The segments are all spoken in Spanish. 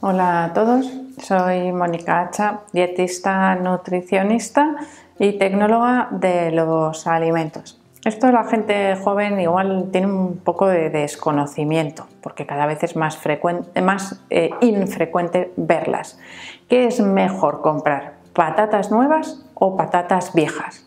Hola a todos, soy Mónica Hacha, dietista, nutricionista y tecnóloga de los alimentos. Esto la gente joven igual tiene un poco de desconocimiento porque cada vez es más infrecuente verlas. ¿Qué es mejor comprar? ¿Patatas nuevas o patatas viejas?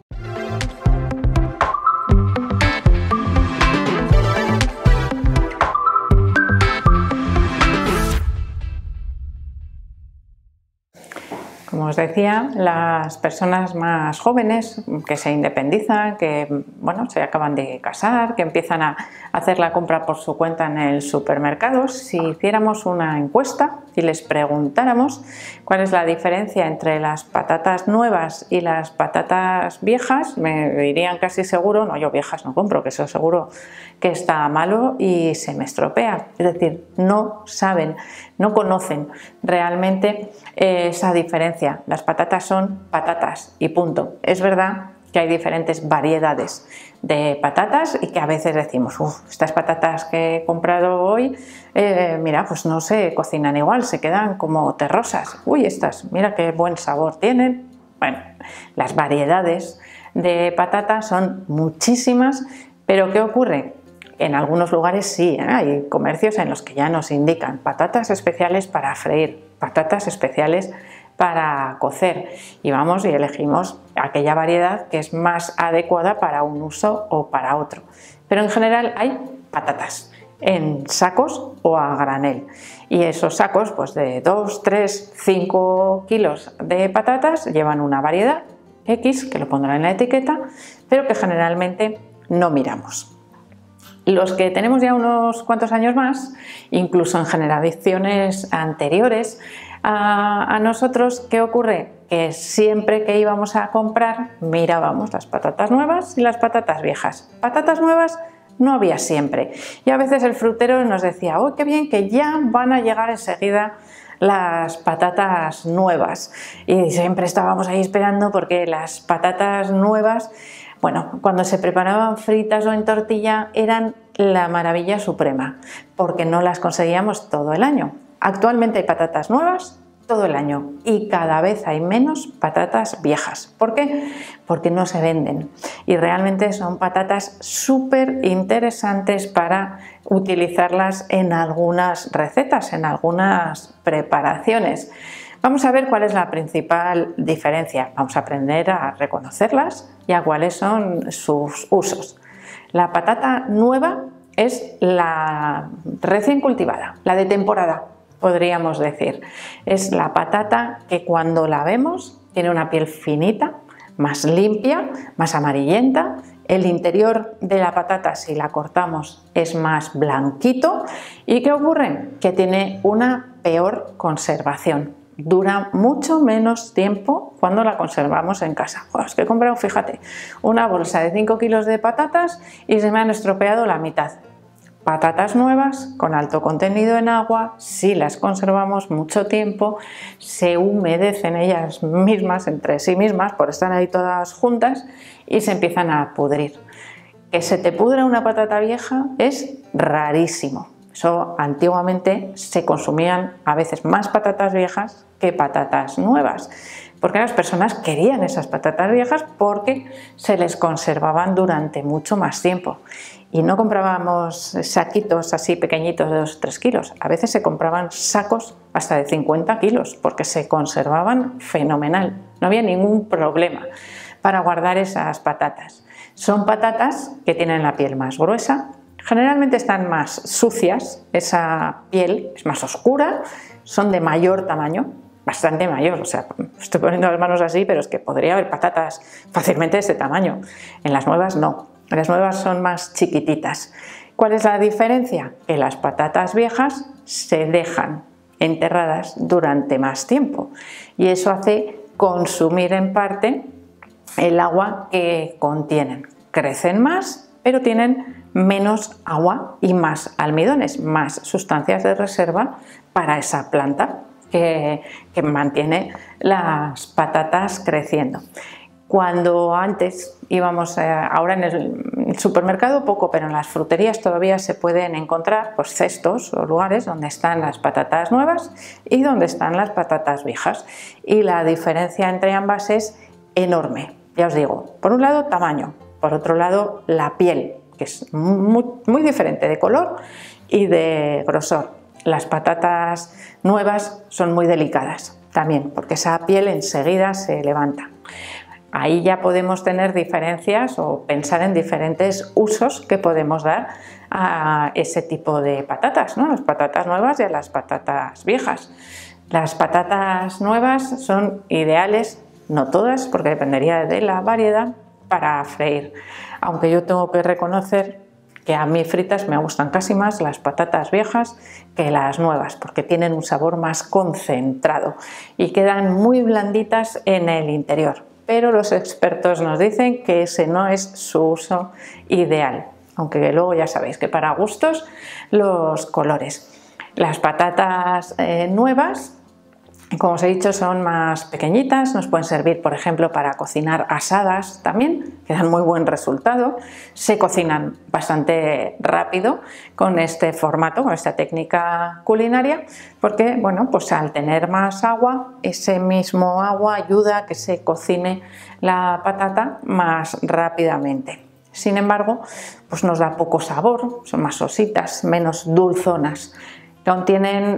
Como os decía, las personas más jóvenes que se independizan, que se acaban de casar, que empiezan a hacer la compra por su cuenta en el supermercado, si hiciéramos una encuesta y les preguntáramos cuál es la diferencia entre las patatas nuevas y las patatas viejas, me dirían casi seguro, no, yo viejas no compro, que eso seguro que está malo y se me estropea. Es decir, no saben, no conocen realmente esa diferencia. Las patatas son patatas y punto. Es verdad que hay diferentes variedades de patatas y que a veces decimos, estas patatas que he comprado hoy, mira, pues no se cocinan igual, se quedan como terrosas. Uy, estas, mira qué buen sabor tienen. Bueno, las variedades de patatas son muchísimas, pero ¿qué ocurre? En algunos lugares sí, hay comercios en los que ya nos indican patatas especiales para freír, patatas especiales para cocer y vamos y elegimos aquella variedad que es más adecuada para un uso o para otro. Pero en general hay patatas en sacos o a granel y esos sacos pues de 2, 3, 5 kilos de patatas llevan una variedad X que lo pondrán en la etiqueta, pero que generalmente no miramos. Los que tenemos ya unos cuantos años más, incluso en generaciones anteriores a nosotros, ¿qué ocurre? Que siempre que íbamos a comprar mirábamos las patatas nuevas y las patatas viejas. Patatas nuevas no había siempre y a veces el frutero nos decía, ¡oh, qué bien, que ya van a llegar enseguida las patatas nuevas! Y siempre estábamos ahí esperando porque las patatas nuevas, bueno, cuando se preparaban fritas o en tortilla eran la maravilla suprema, porque no las conseguíamos todo el año. Actualmente hay patatas nuevas todo el año y cada vez hay menos patatas viejas. ¿Por qué? Porque no se venden y realmente son patatas súper interesantes para utilizarlas en algunas recetas, en algunas preparaciones. Vamos a ver cuál es la principal diferencia. Vamos a aprender a reconocerlas y a cuáles son sus usos. La patata nueva es la recién cultivada, la de temporada, podríamos decir. Es la patata que cuando la vemos tiene una piel finita, más limpia, más amarillenta. El interior de la patata, si la cortamos, es más blanquito. ¿Y qué ocurre? Que tiene una peor conservación. Dura mucho menos tiempo cuando la conservamos en casa. Es que he comprado, fíjate, una bolsa de 5 kilos de patatas y se me han estropeado la mitad. Patatas nuevas con alto contenido en agua, si las conservamos mucho tiempo, se humedecen ellas mismas entre sí mismas por estar ahí todas juntas y se empiezan a pudrir. Que se te pudra una patata vieja es rarísimo. Eso antiguamente se consumían a veces más patatas viejas que patatas nuevas, porque las personas querían esas patatas viejas porque se les conservaban durante mucho más tiempo. Y no comprábamos saquitos así pequeñitos de 2 o 3 kilos, a veces se compraban sacos hasta de 50 kilos porque se conservaban fenomenal, no había ningún problema para guardar esas patatas. Son patatas que tienen la piel más gruesa, generalmente están más sucias, esa piel es más oscura, son de mayor tamaño, bastante mayor, o sea, estoy poniendo las manos así, pero es que podría haber patatas fácilmente de ese tamaño. En las nuevas no, las nuevas son más chiquititas. ¿Cuál es la diferencia? Que las patatas viejas se dejan enterradas durante más tiempo y eso hace consumir en parte el agua que contienen. Crecen más, pero tienen menos agua y más almidones, más sustancias de reserva para esa planta que mantiene las patatas creciendo. Cuando antes íbamos, ahora en el supermercado poco, pero en las fruterías todavía se pueden encontrar pues, cestos o lugares donde están las patatas nuevas y donde están las patatas viejas. Y la diferencia entre ambas es enorme. Ya os digo, por un lado tamaño, por otro lado la piel, que es muy diferente de color y de grosor. Las patatas nuevas son muy delicadas también, porque esa piel enseguida se levanta. Ahí ya podemos tener diferencias o pensar en diferentes usos que podemos dar a ese tipo de patatas, ¿no? Las patatas nuevas y a las patatas viejas. Las patatas nuevas son ideales, no todas, porque dependería de la variedad, para freír. Aunque yo tengo que reconocer que a mí fritas me gustan casi más las patatas viejas que las nuevas, porque tienen un sabor más concentrado y quedan muy blanditas en el interior. Pero los expertos nos dicen que ese no es su uso ideal, aunque luego ya sabéis que para gustos los colores. Las patatas nuevas, como os he dicho, son más pequeñitas, nos pueden servir por ejemplo para cocinar asadas también, que dan muy buen resultado, se cocinan bastante rápido con este formato, con esta técnica culinaria, porque bueno, pues al tener más agua, ese mismo agua ayuda a que se cocine la patata más rápidamente. Sin embargo, pues nos da poco sabor, son más sositas, menos dulzonas. Contienen,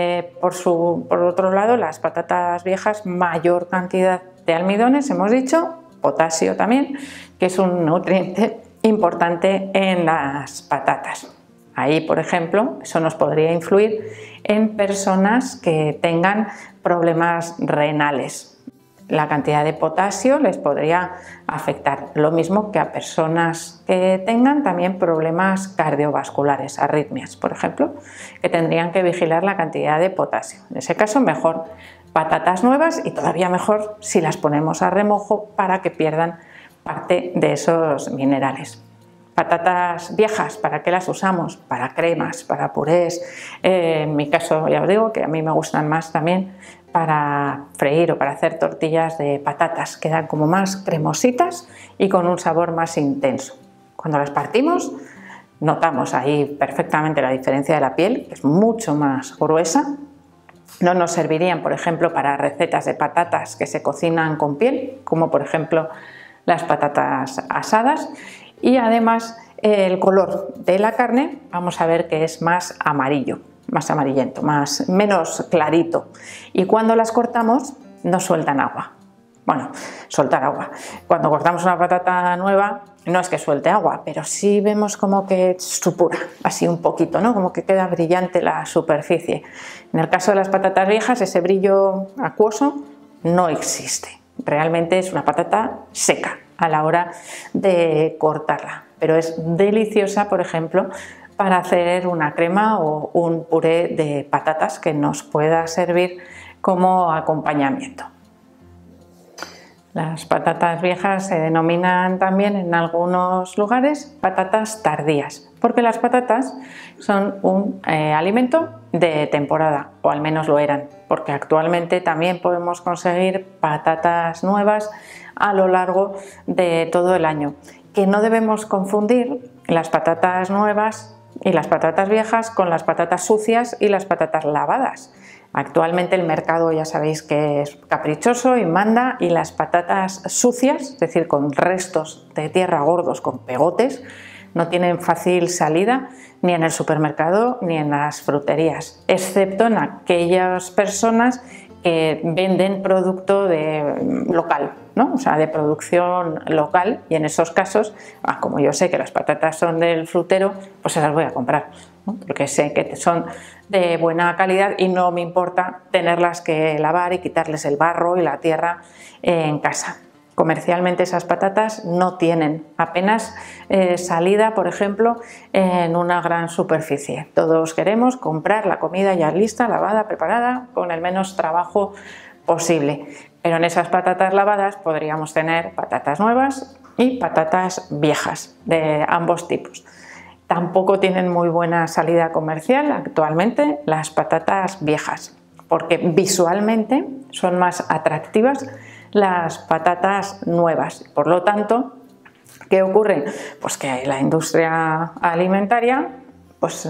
por otro lado, las patatas viejas mayor cantidad de almidones, hemos dicho, potasio también, que es un nutriente importante en las patatas. Ahí, por ejemplo, eso nos podría influir en personas que tengan problemas renales. La cantidad de potasio les podría afectar, lo mismo que a personas que tengan también problemas cardiovasculares, arritmias, por ejemplo, que tendrían que vigilar la cantidad de potasio. En ese caso, mejor patatas nuevas y todavía mejor si las ponemos a remojo para que pierdan parte de esos minerales. Patatas viejas, ¿para qué las usamos? Para cremas, para purés. En mi caso, ya os digo que a mí me gustan más también para freír o para hacer tortillas de patatas. Quedan como más cremositas y con un sabor más intenso. Cuando las partimos, notamos ahí perfectamente la diferencia de la piel, que es mucho más gruesa. No nos servirían, por ejemplo, para recetas de patatas que se cocinan con piel, como por ejemplo las patatas asadas. Y además el color de la carne vamos a ver que es más amarillo, más amarillento, menos clarito. Y cuando las cortamos no sueltan agua. Bueno, soltar agua. Cuando cortamos una patata nueva no es que suelte agua, pero sí vemos como que supura, así un poquito, ¿no? Como que queda brillante la superficie. En el caso de las patatas viejas, ese brillo acuoso no existe. Realmente es una patata seca a la hora de cortarla, pero es deliciosa, por ejemplo, para hacer una crema o un puré de patatas que nos pueda servir como acompañamiento. Las patatas viejas se denominan también en algunos lugares patatas tardías, porque las patatas son un alimento de temporada, o al menos lo eran, porque actualmente también podemos conseguir patatas nuevas a lo largo de todo el año. Que no debemos confundir las patatas nuevas y las patatas viejas con las patatas sucias y las patatas lavadas. Actualmente el mercado ya sabéis que es caprichoso y manda, y las patatas sucias, es decir, con restos de tierra gordos, con pegotes, no tienen fácil salida ni en el supermercado ni en las fruterías, excepto en aquellas personas que venden producto local, ¿no? O sea, de producción local, y en esos casos, como yo sé que las patatas son del frutero, pues se las voy a comprar, ¿no? Porque sé que son de buena calidad y no me importa tenerlas que lavar y quitarles el barro y la tierra en casa. Comercialmente esas patatas no tienen apenas salida, por ejemplo, en una gran superficie. Todos queremos comprar la comida ya lista, lavada, preparada, con el menos trabajo posible. Pero en esas patatas lavadas podríamos tener patatas nuevas y patatas viejas, de ambos tipos. Tampoco tienen muy buena salida comercial actualmente las patatas viejas, porque visualmente son más atractivas las patatas nuevas. Por lo tanto, ¿qué ocurre? Pues que la industria alimentaria pues,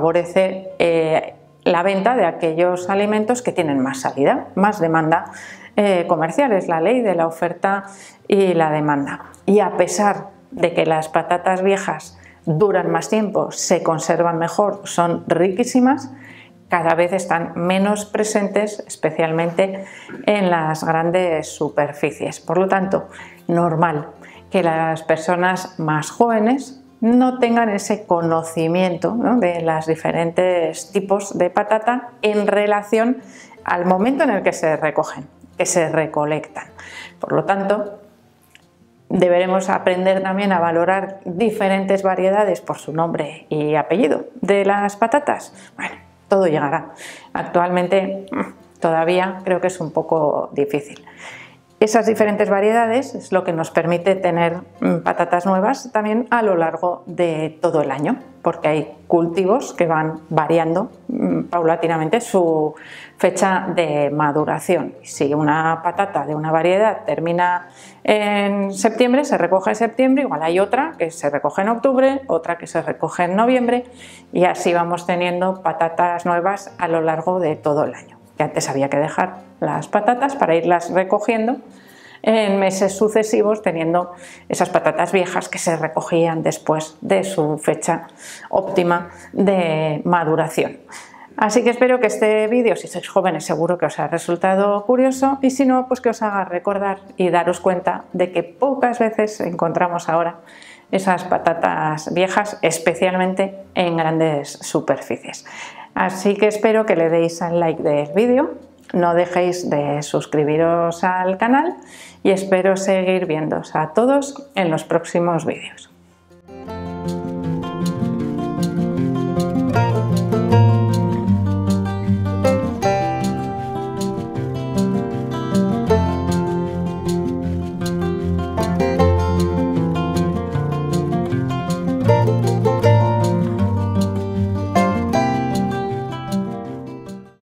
favorece la venta de aquellos alimentos que tienen más salida, más demanda comercial. Es la ley de la oferta y la demanda. Y a pesar de que las patatas viejas duran más tiempo, se conservan mejor, son riquísimas, cada vez están menos presentes, especialmente en las grandes superficies. Por lo tanto, normal que las personas más jóvenes no tengan ese conocimiento, ¿no?, de los diferentes tipos de patata en relación al momento en el que se recogen, que se recolectan. Por lo tanto, deberemos aprender también a valorar diferentes variedades por su nombre y apellido de las patatas. Bueno, todo llegará. Actualmente todavía creo que es un poco difícil. Esas diferentes variedades es lo que nos permite tener patatas nuevas también a lo largo de todo el año, porque hay cultivos que van variando paulatinamente su fecha de maduración. Si una patata de una variedad termina en septiembre, se recoge en septiembre, igual hay otra que se recoge en octubre, otra que se recoge en noviembre, y así vamos teniendo patatas nuevas a lo largo de todo el año. Que antes había que dejar las patatas para irlas recogiendo en meses sucesivos, teniendo esas patatas viejas que se recogían después de su fecha óptima de maduración. Así que espero que este vídeo, si sois jóvenes, seguro que os ha resultado curioso, y si no, pues que os haga recordar y daros cuenta de que pocas veces encontramos ahora esas patatas viejas, especialmente en grandes superficies. Así que espero que le deis al like del vídeo, no dejéis de suscribiros al canal y espero seguir viéndoos a todos en los próximos vídeos.